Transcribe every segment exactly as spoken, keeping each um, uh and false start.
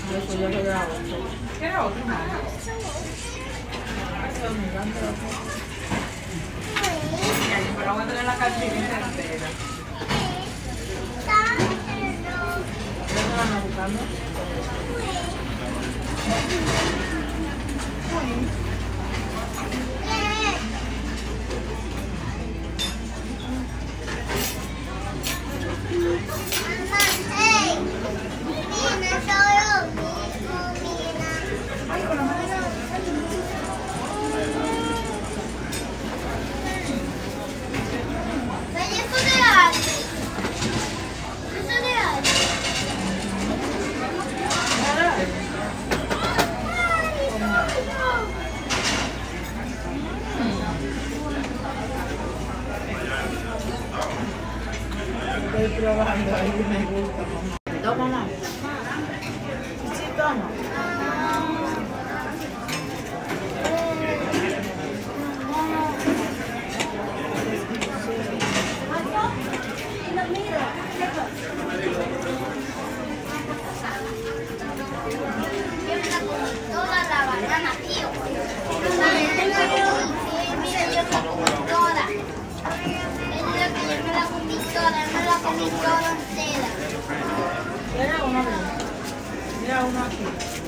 Eso ya lo grabo. ¿Quiere otro? Pero voy a tener la cartilla entera. ¿Ya te van a buscando? Estoy trabajando ahí, me gusta, mamá. Toma, mamá. Sí, toma. Toda la banana, tío. Mira, yo me la comí toda. Yo me la comí toda, me la comí toda entera. Mira uno aquí. Mira uno aquí.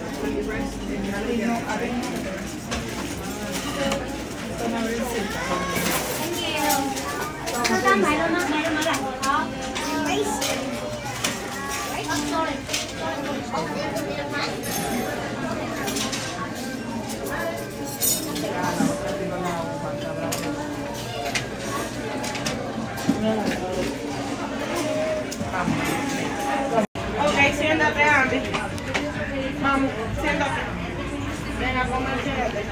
Toma brisita. Ok, siéntate, Andy. Vamos, siéntate. Venga, come, siéntate.